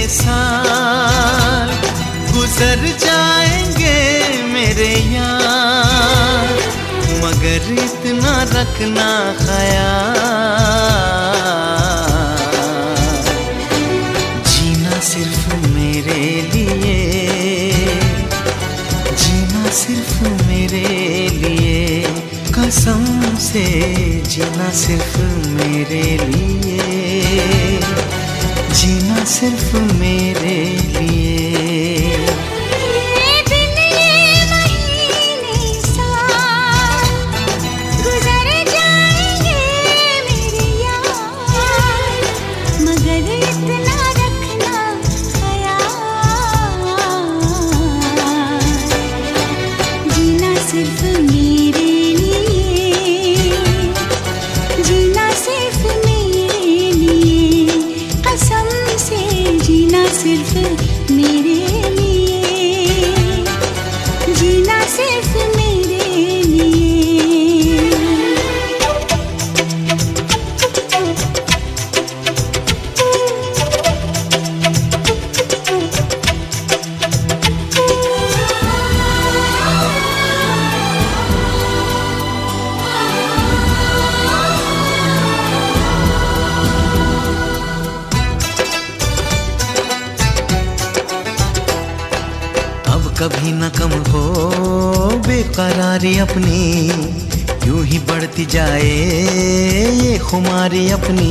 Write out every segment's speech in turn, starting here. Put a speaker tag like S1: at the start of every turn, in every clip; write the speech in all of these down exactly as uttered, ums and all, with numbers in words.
S1: साल गुजर जाएंगे मेरे यार, मगर इतना रखना ख्याल, जीना सिर्फ मेरे लिए, जीना सिर्फ मेरे लिए, कसम से जीना सिर्फ मेरे लिए, जीना सिर्फ मेरे लिए। कभी न कम हो बेकरारी अपनी, यूं ही बढ़ती जाए ये खुमारी अपनी।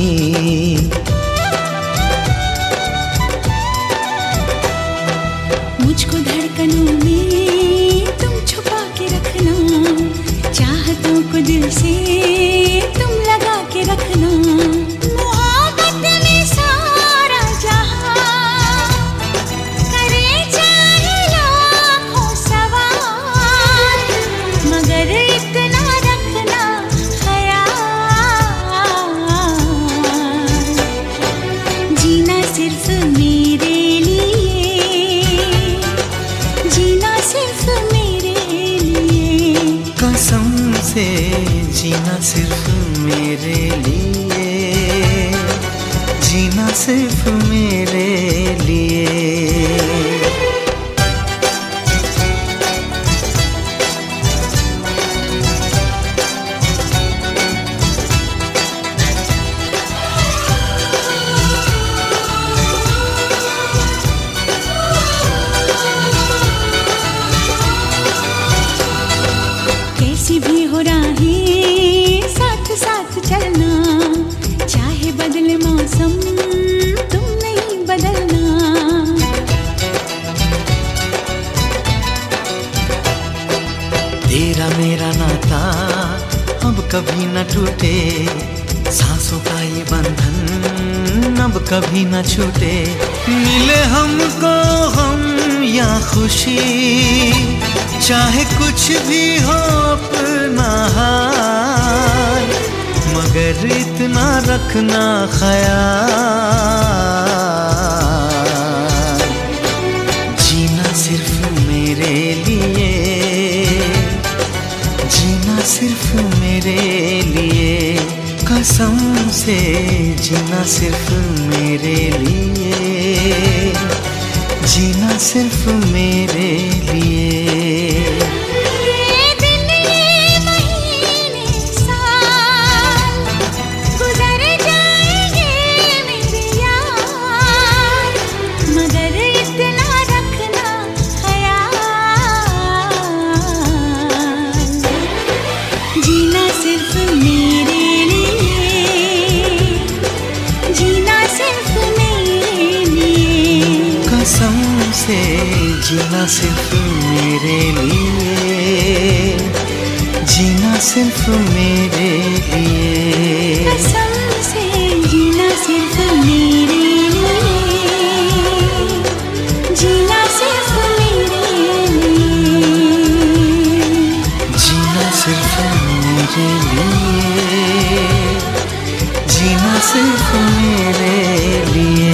S2: मुझको धड़कनों में तुम छुपा के रखना, चाहतों को दिल से तुम लगा के रखना।
S1: जीना सिर्फ मेरे लिए, जीना सिर्फ मेरे लिए।
S2: कैसी भी हो राहें साथ साथ चलना, चाहे बदले मौसम तुम नहीं बदलना।
S1: तेरा मेरा नाता अब कभी न टूटे, सांसों का ये बंधन अब कभी न छूटे। मिले हमको हम या खुशी, चाहे कुछ भी हो अपना हाल, मगर इतना रखना ख्याल, जीना सिर्फ मेरे लिए, जीना सिर्फ मेरे लिए, कसम से जीना सिर्फ मेरे लिए, जीना सिर्फ मेरे लिए। जीना सिर्फ मेरे लिए, जीना सिर्फ मेरे लिए,
S2: कसम से जीना सिर्फ मेरे लिए, जीना सिर्फ मेरे लिए,
S1: जीना सिर्फ मेरे लिए, जीना सिर्फ मेरे लिए।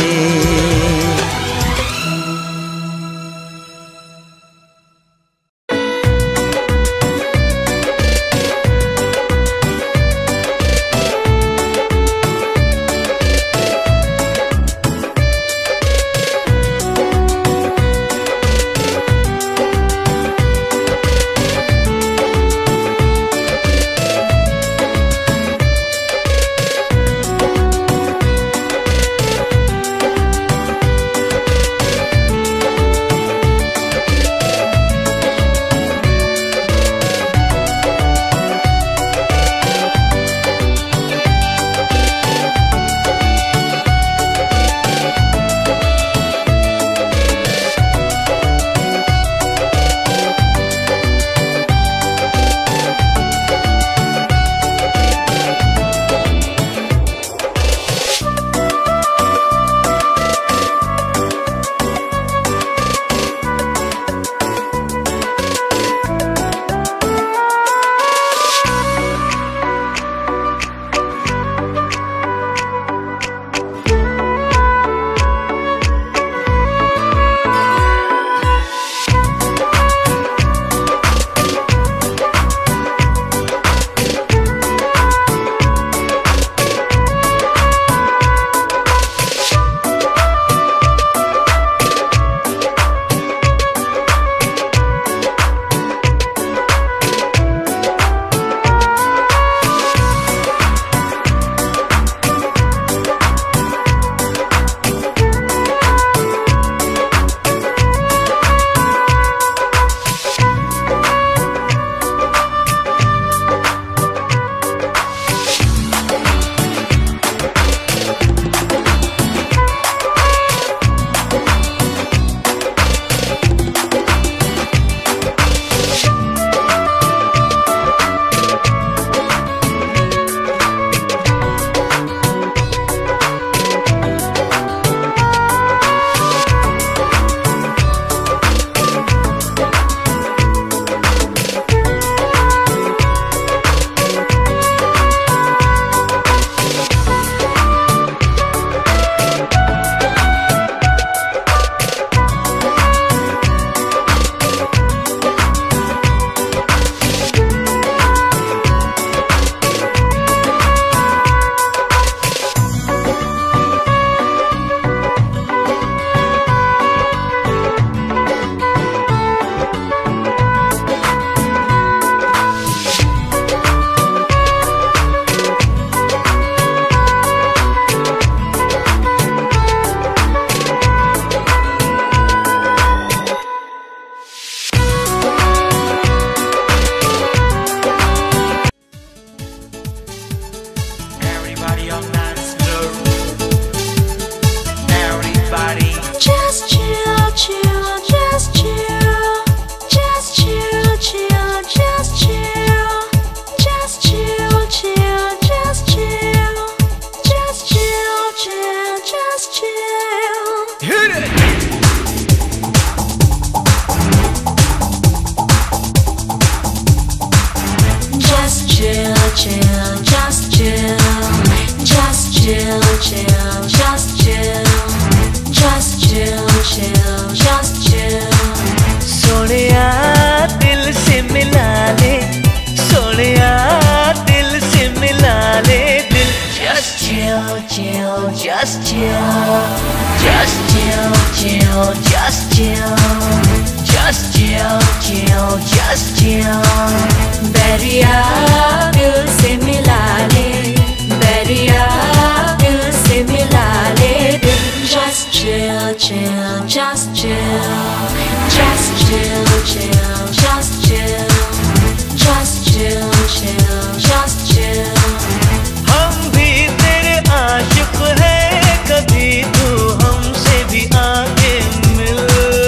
S3: just chill, just chill, chill, just chill, just chill, chill, just chill. Bairiya दिल से मिला ले, बैरिया दिल से मिला ले दिल. Just chill, chill, just chill, just chill, chill, just chill, just chill, chill, just chill.
S1: हम भी तेरे आशिक हैं, कभी तू हमसे भी आके मिल.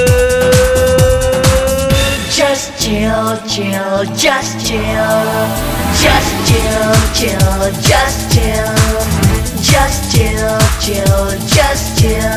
S3: Just chill, chill, just chill, just chill, chill, just chill, just chill, chill, just chill.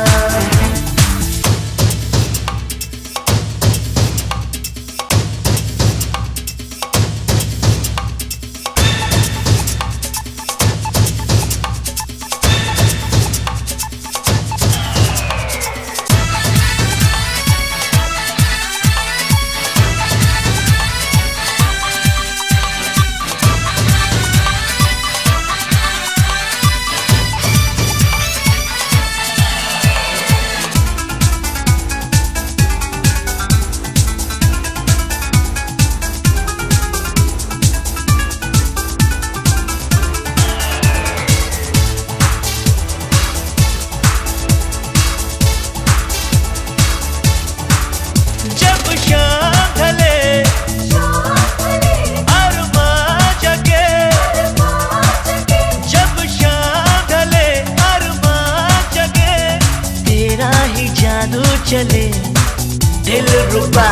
S1: चले दिल रुबा.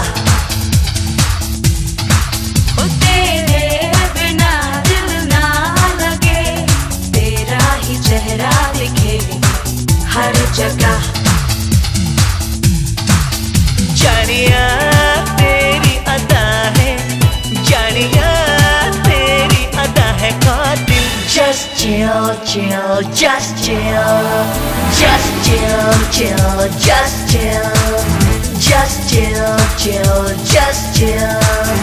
S3: ओ तेरे बिना दिल ना लगे, तेरा ही चेहरा दिखे हर जगह.
S1: जानिया तेरी अदा है, जानिया तेरी अदा है कातिल.
S3: Just chill, chill, just chill, just chill, chill, just chill, just chill, chill, just chill.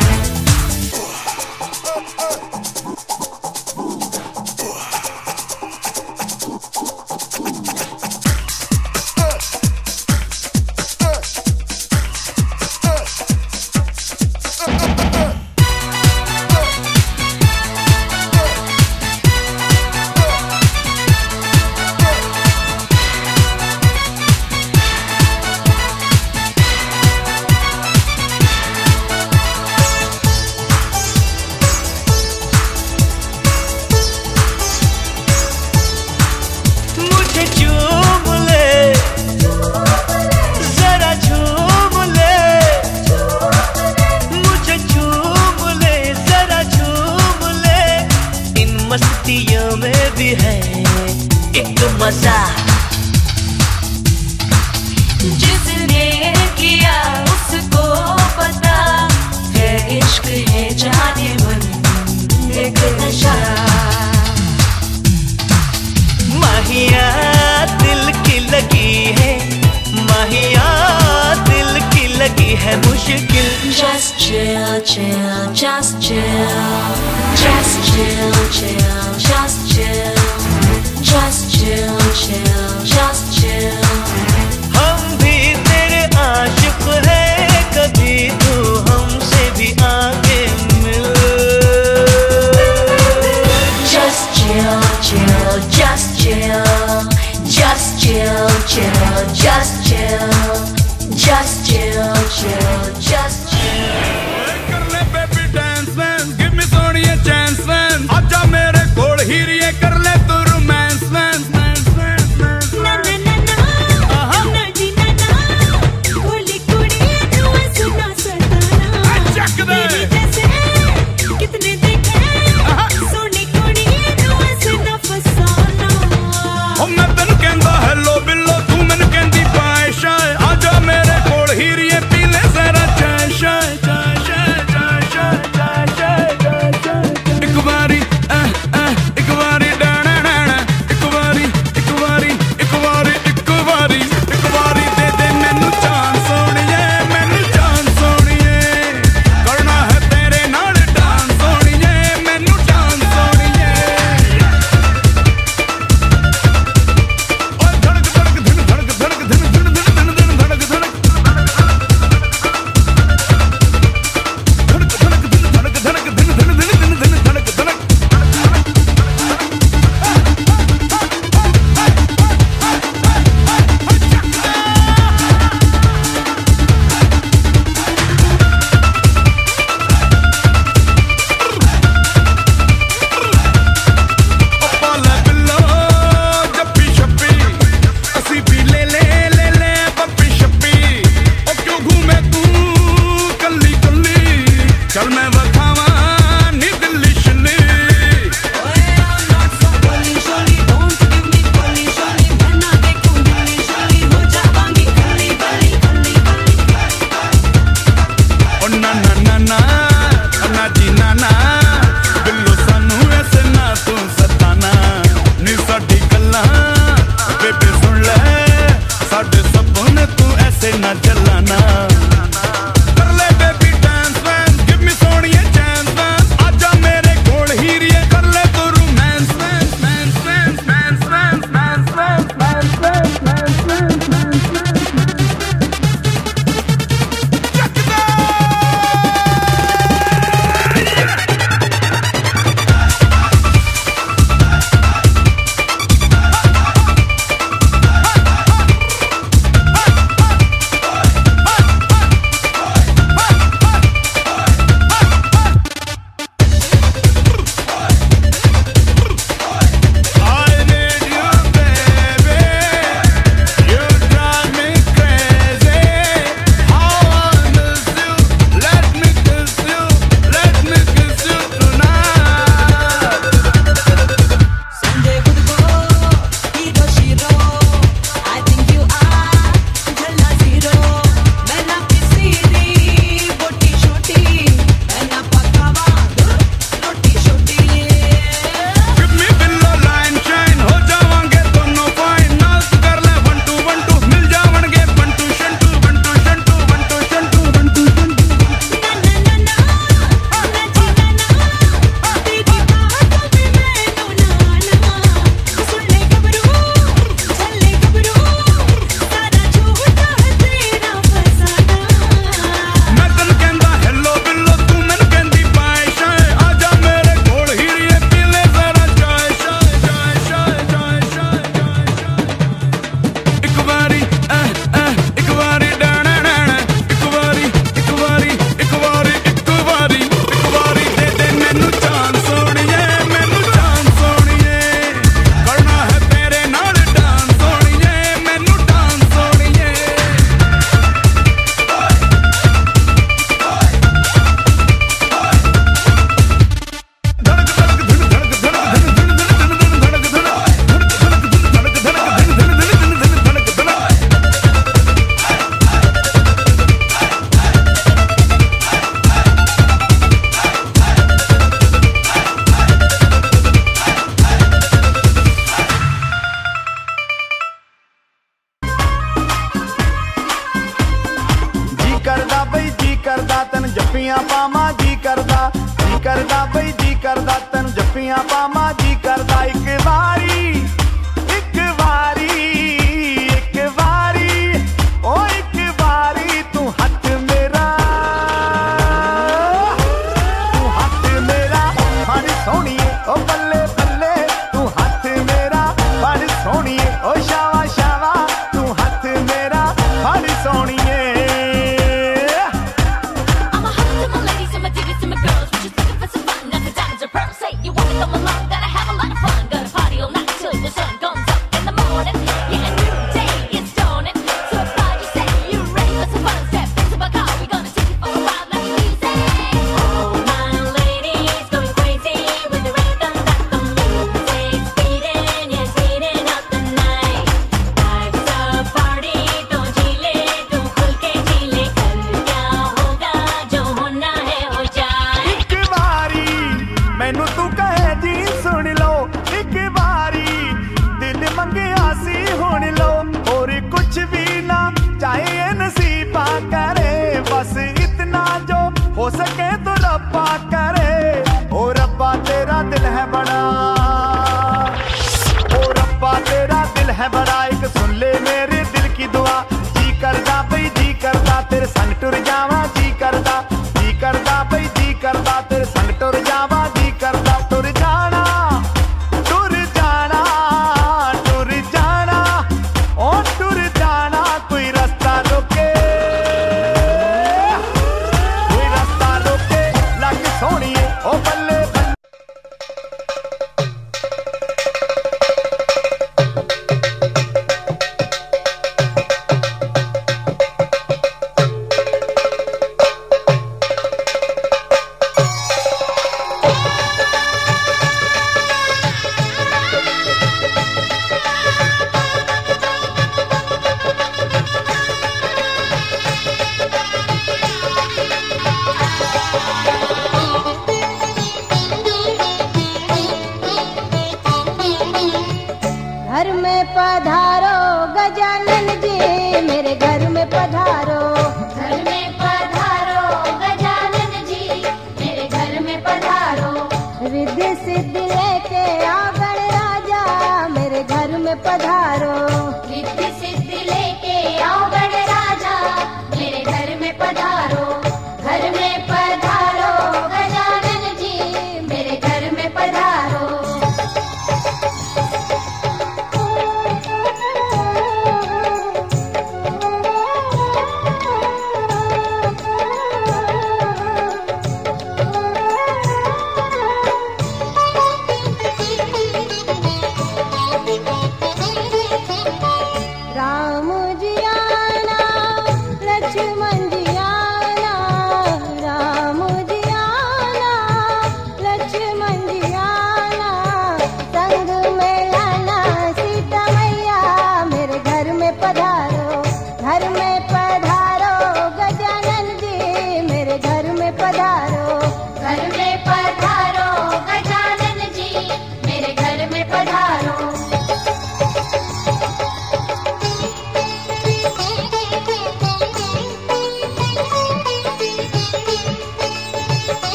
S1: मस्तियों में भी है एक मजा.
S3: जिसने किया उसको पता है, इश्क है जाने मन एक नशा.
S1: माहिया दिल की लगी है, माहिया दिल की लगी है मुश्किल.
S3: Just chill, chill, just chill, just chill, chill, just chill, just chill, chill, just chill.
S1: हम भी तेरे आशिक हैं, कभी तू हमसे भी आके मिल.
S3: Just chill, chill, just chill, just chill, chill, just chill, just chill, chill, just chill.
S4: कर ले baby dance man, give me Soni ये chance man. आजा मेरे कोल हीरिए कर ले तू romance man.
S2: ना ना ना ना ना जी ना ना, बोली कुड़ी तू सुना सताना.
S4: चक दे
S2: जैसे कितने देखे सोनी कुड़ी तू सुना फसाना.
S4: ओ मैं तेन कहंदा hello बिल्लो, तू मैनू कहंदी बाय शाय. आजा मेरे कोल हीरिए पी ले जरा चाय शाय. ते ना चलाना कर ले बेबी डांस वैंस गिव मी सोनिए चांस वैंस आजा मेरे कोल हीरिए कर ले तू रोमांस वैंस वैंस वैंस वैंस वैंस वैंस वैंस वैंस वैंस वैंस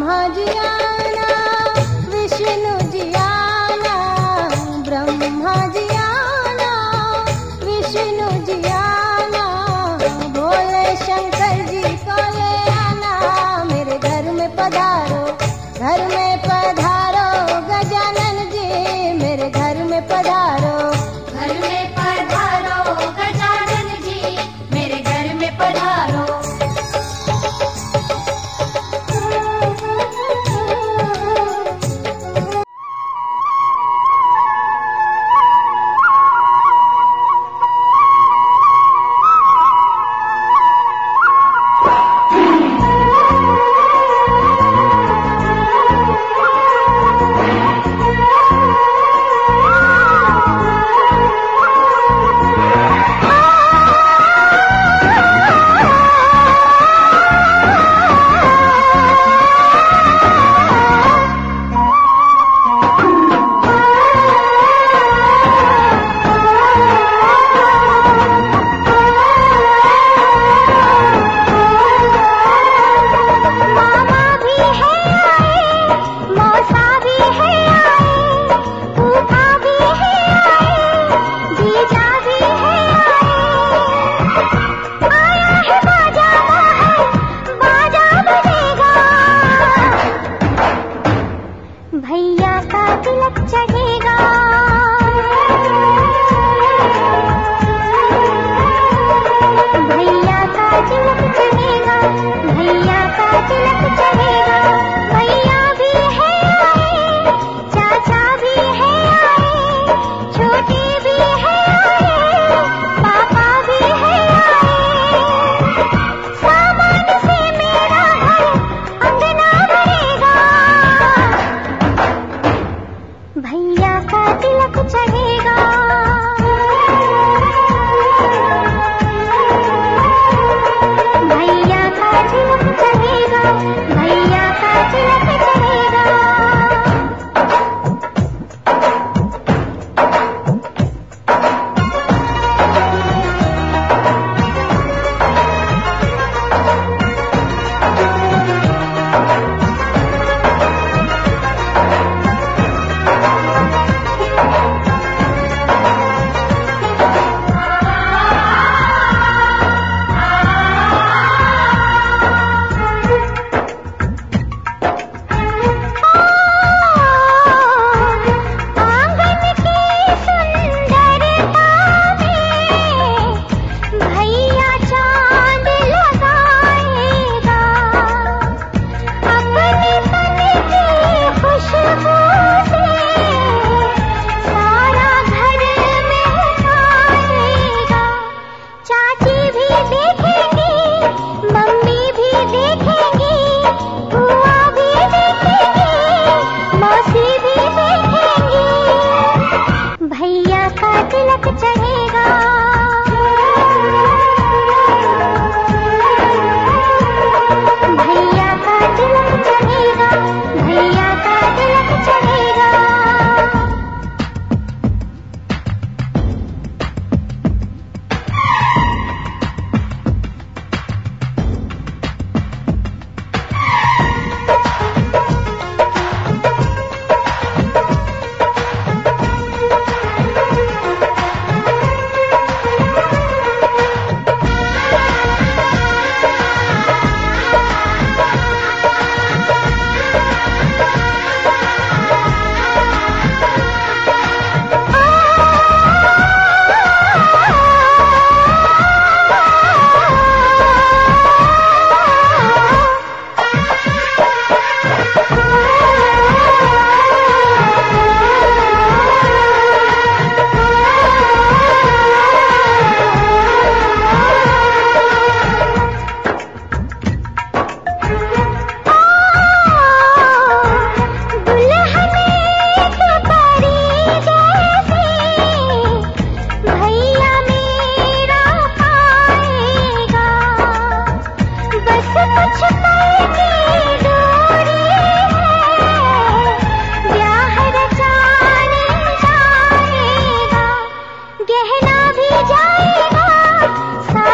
S5: ब्रह्मा जी आना, विष्णु जी आना, ब्रह्मा जी आना, विष्णु जी आना, भोले शंकर जी को ले आना, मेरे घर में पधारो, घर में पधारो, गजानन जी मेरे घर में पधारो,
S3: घर में पधारो गजानन जी मेरे घर में पधारो।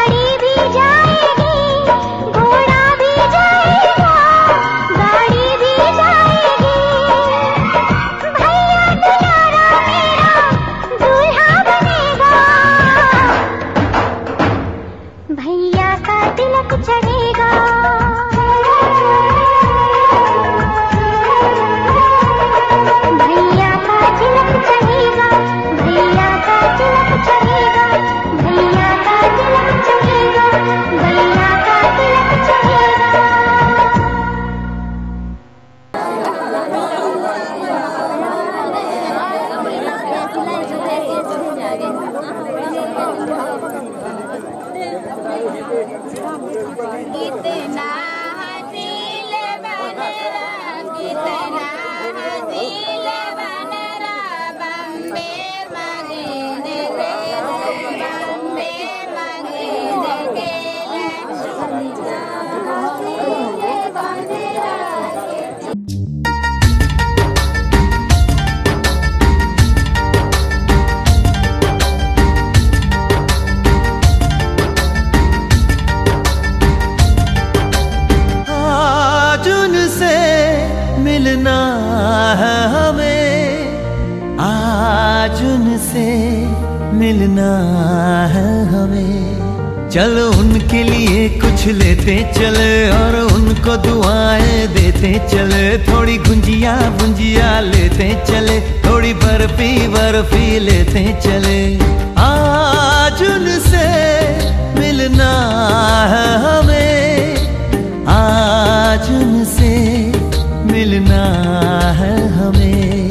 S5: गाड़ी भी भैया का तिलक चढ़ेगा, भैया का तिलक चढ़ेगा, भैया का तिलक चढ़ेगा, भैया का तिलक चढ़ेगा, भैया का तिलक चढ़ेगा।
S3: कितना हसील बनरा, कितना हसील बनरा, बम्बे मगीन के, बम्बे मगीन के
S1: मिलना है हमें, आज उनसे मिलना है हमें। चलो उनके लिए कुछ लेते चले और उनको दुआएं देते चले। थोड़ी गुंजिया गुंजिया लेते चले, थोड़ी बर्फी बर्फी लेते चले। आज उनसे मिलना है हमें, आज उनसे मिलना है हमें।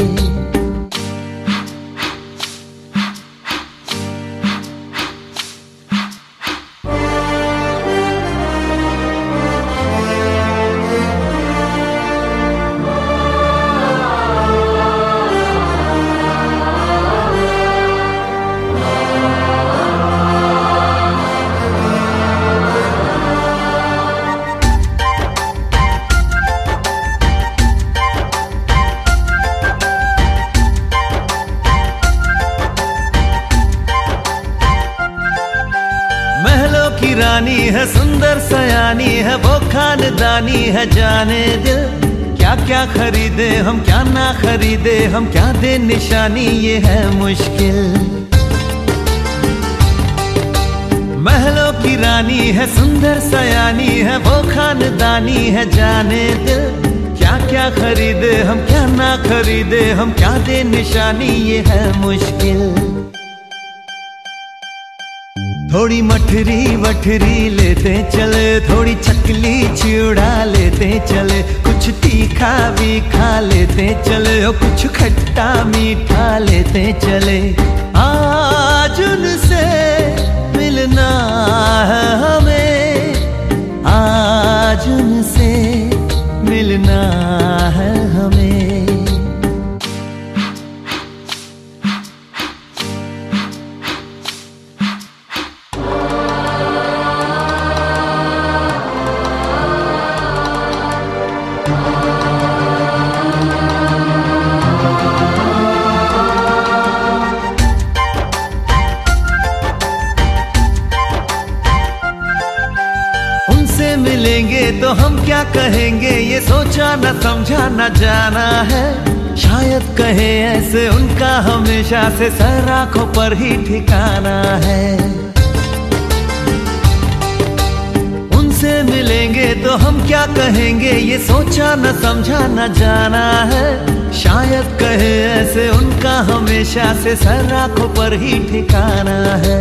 S1: रानी है सुंदर सयानी है, वो खानदानी है जाने दिल। क्या क्या खरीदे हम क्या ना खरीदे हम, क्या दे निशानी ये है मुश्किल। महलों की रानी है सुंदर सयानी है, वो खानदानी है जाने दिल। क्या क्या खरीदे हम क्या ना खरीदे हम, क्या दे निशानी ये है मुश्किल। थोड़ी मठरी वठरी लेते चले, थोड़ी चकली चिड़ा लेते चले। कुछ तीखा भी खा लेते चले और कुछ खट्टा मीठा लेते चले। आज उनसे मिलना है हमें, आज उनसे मिलना है हमें। मिलेंगे तो हम क्या कहेंगे, ये सोचा न समझा न जाना है। शायद कहे ऐसे उनका हमेशा से सर आंखों पर ही ठिकाना है। उनसे मिलेंगे तो हम क्या कहेंगे, ये सोचा न समझा न जाना है। शायद कहे ऐसे उनका हमेशा से सर आंखों पर ही ठिकाना है।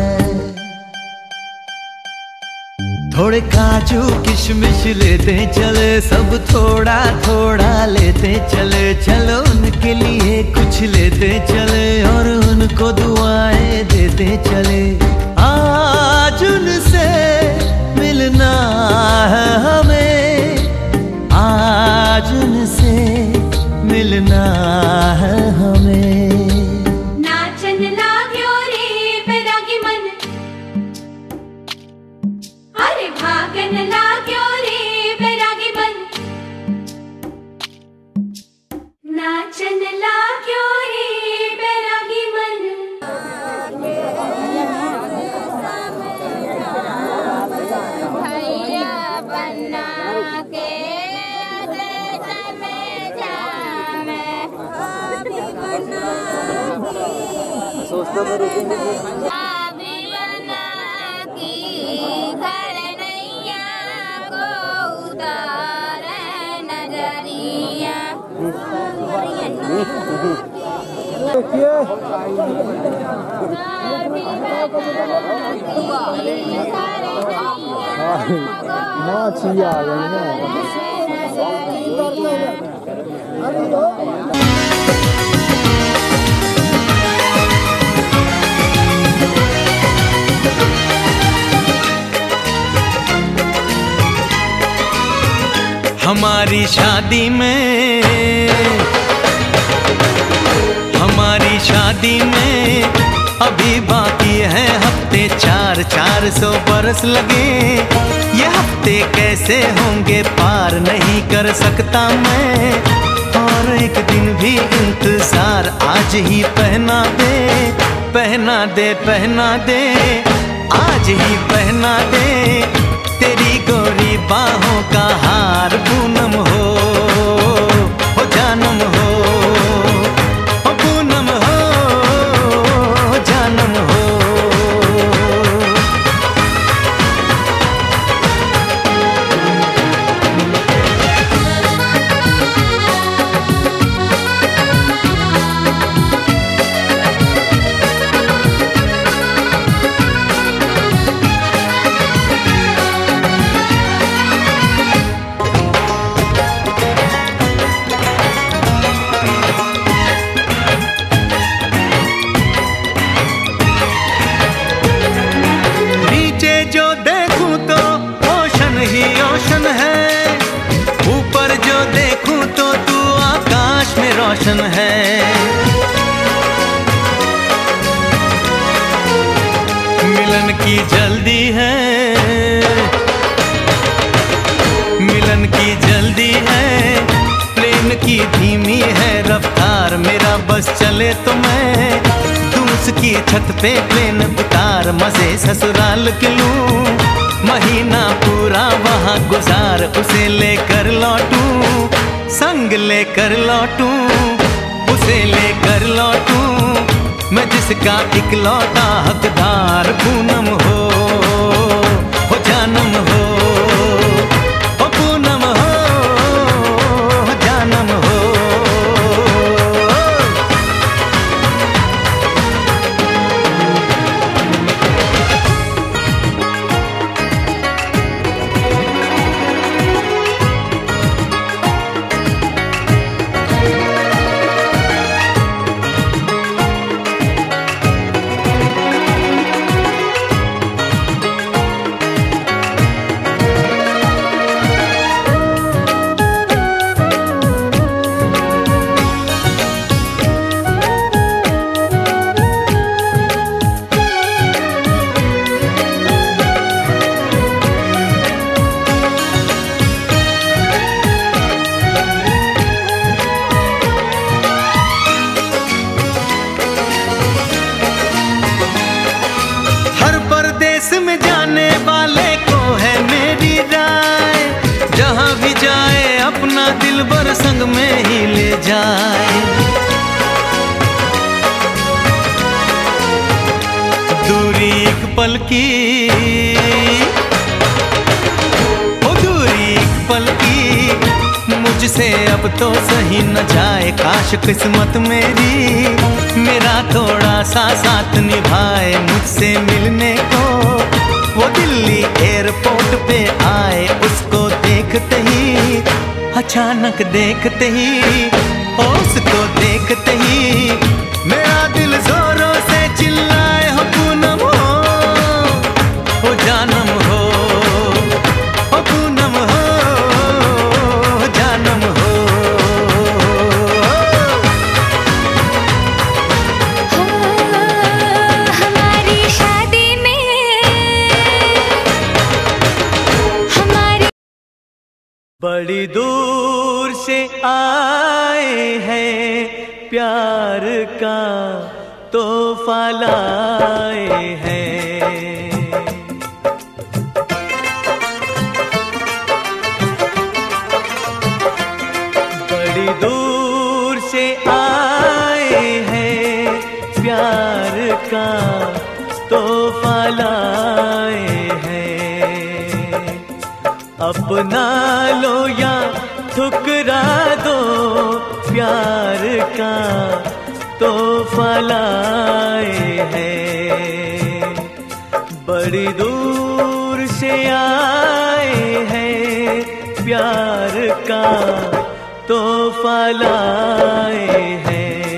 S1: थोड़े काजू किशमिश लेते चले, सब थोड़ा थोड़ा लेते चले। चलो उनके लिए कुछ लेते चले और उनको दुआएं देते चले। आज उनसे मिलना है हमें, आज उनसे मिलना है हमें।
S3: नाचन लाग्यो रे बैरागी मन, अरे भागन लाग्यो रे बैरागी मन। नाचन लाग्यो रे बैरागी मन। भैया बना के सोचता मैं रुकूंगा।
S6: माछी आ गई ना।
S1: हमारी शादी में हमारी शादी में अभी बाकी है हफ्ते चार, चार सौ बरस लगे। ये हफ्ते कैसे होंगे पार नहीं कर सकता मैं, और एक दिन भी इंतजार आज ही पहना दे, पहना दे पहना दे, आज ही पहना दे तेरी गोरी बाहों का हार। पूनम हो हो जानम हो, हो पूनम हो हो जानम हो। रोशन है मिलन की जल्दी है, मिलन की जल्दी है, प्रेम की धीमी है रफ्तार। मेरा बस चले तो मैं तू उसकी छत पे प्लेन उतार, मजे ससुराल के लूं, महीना पूरा वहाँ गुजार, उसे लेकर लौटूं, संग लेकर लौटूं, उसे लेकर लौटूं, मैं जिसका इकलौता हकदार। पूनम हो हो जानम हो, हो पूनम हो हो जानम हो। में जाने वाले को है मेरी राय, जहां भी जाए अपना दिलबर संग में ही ले जाए। दूरी एक पल की, ओ दूरी एक पल की, मुझसे अब तो सही न जाए। काश किस्मत मेरी मेरा थोड़ा सा साथ निभाए, मुझसे मिलने को वो दिल्ली एयरपोर्ट पे आए। उसको देखते ही, अचानक देखते ही, उसको देखते ही मेरा दिल जोरों से चिल्लाए, हो पूनम हो हो जानम हो, हो पूनम हो हो जानम हो। बड़ी दूर से आए हैं प्यार का तोहफा लाए हैं, बड़ी दूर से आए हैं प्यार का तोहफा लाए हैं। अपना लो या ठुकरा दो प्यार का तोहफा लाए हैं, बड़ी दूर से आए हैं, प्यार का तोहफा लाए हैं।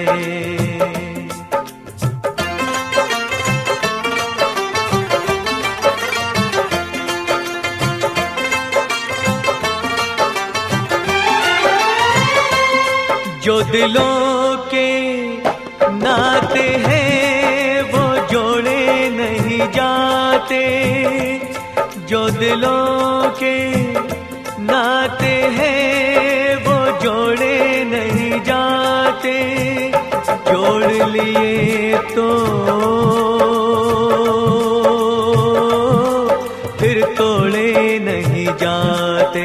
S1: जो दिलों के नाते हैं वो जोड़े नहीं जाते, जो दिलों के नाते हैं वो जोड़े नहीं जाते, जोड़ लिए तो फिर तोड़े नहीं जाते।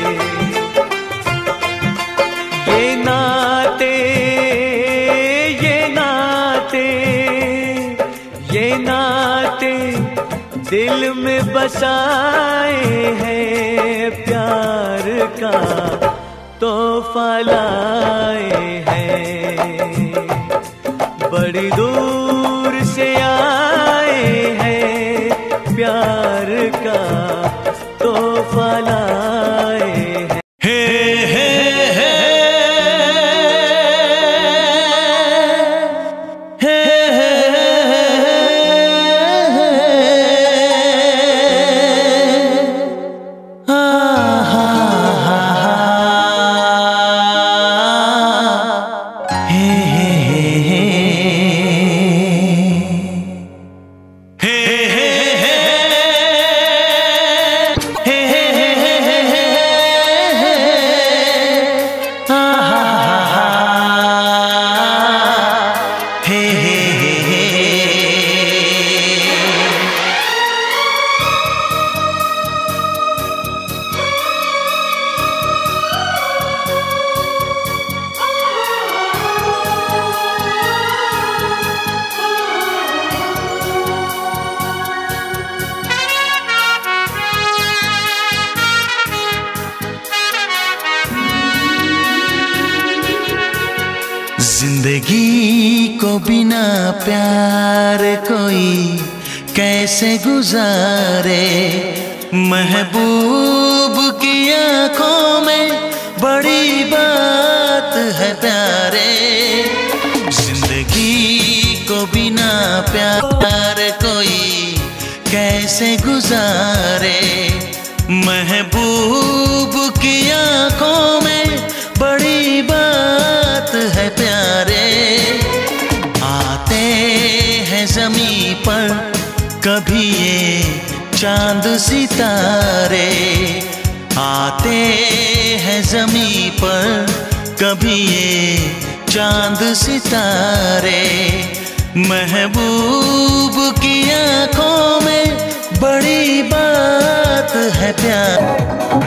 S1: ये नाते ये नाते ये नाते दिल में बसाए हैं, प्यार का तोहफा लाए हैं, बड़ी दूर से आए हैं, प्यार का तोहफा लाए हैं। हे हे हे
S7: जिंदगी को बिना प्यार कोई कैसे गुजारे, महबूब की आंखों में बड़ी बात है प्यारे। जिंदगी को बिना प्यार कोई कैसे गुजारे, महबूब की आंखों में बड़ी बात है प्यारे। आते हैं ज़मीं पर कभी ये चांद सितारे, आते हैं ज़मीं पर कभी ये चांद सितारे, महबूब की आंखों में बड़ी बात है प्यार।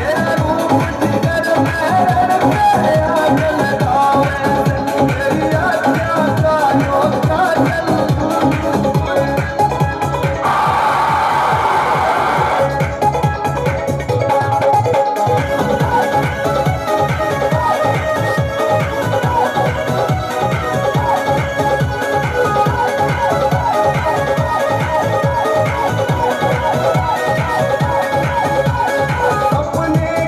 S8: अपने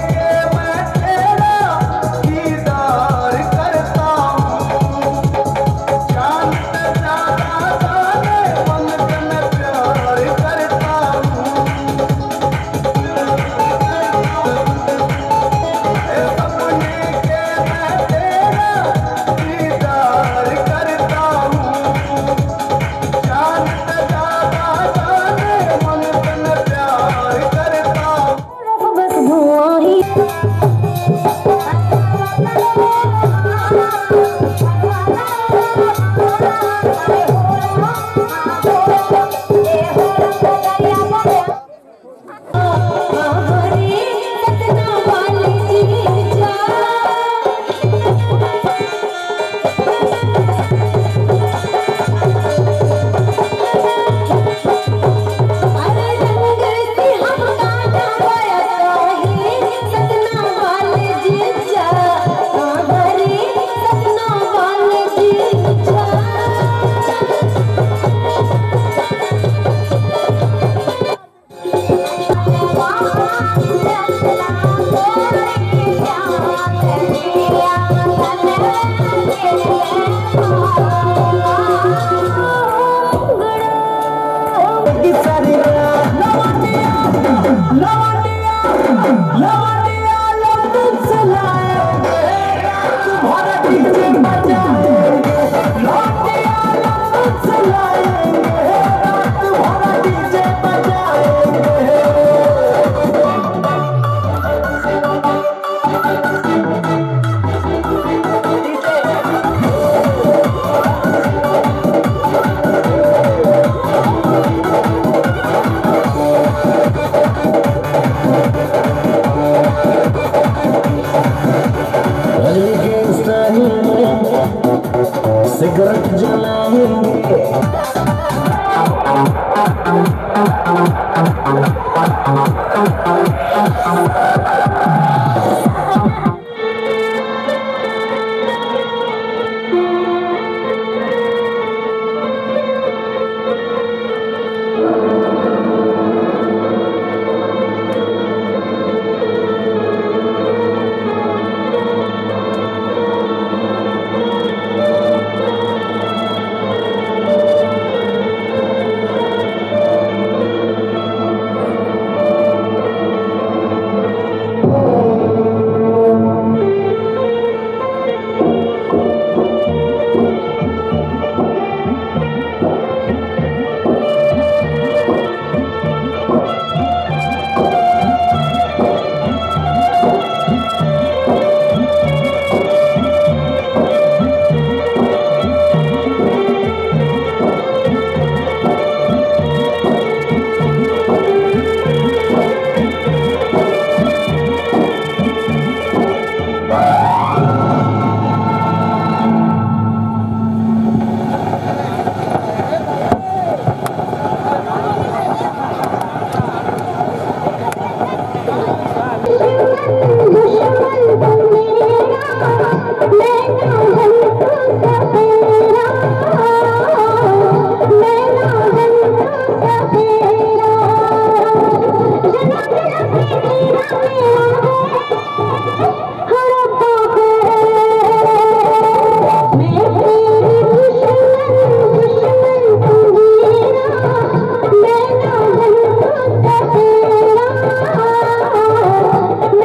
S5: मैं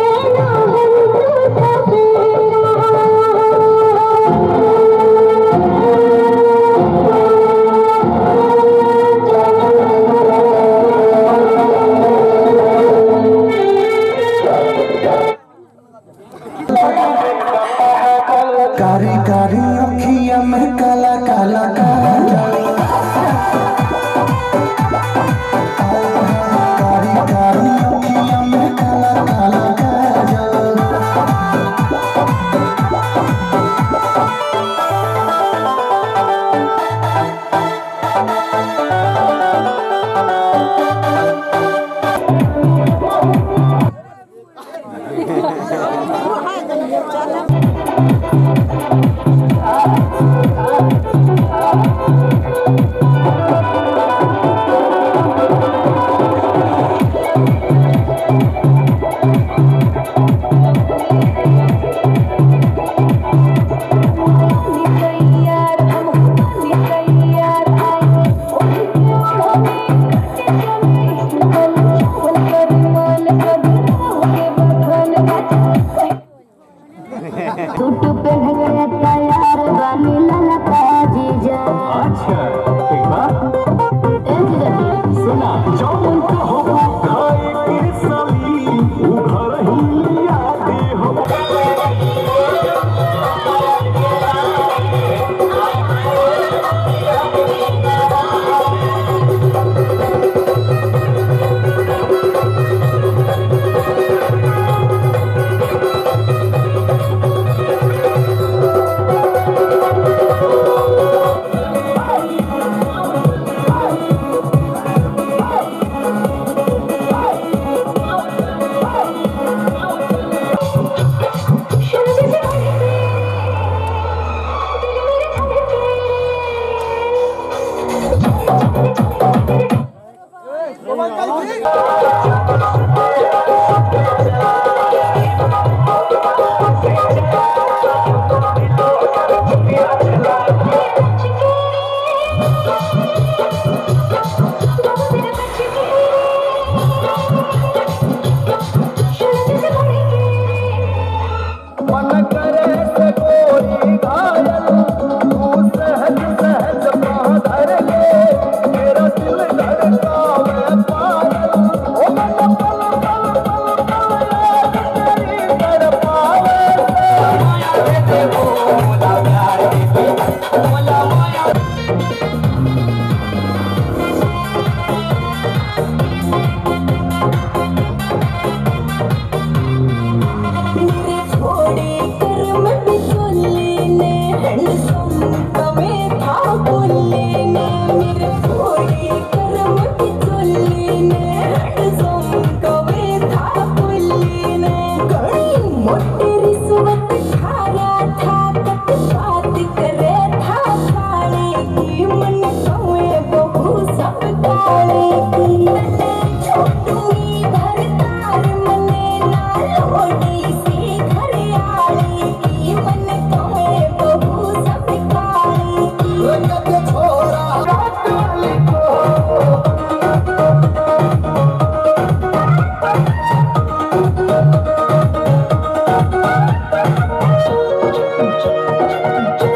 S5: Thank you.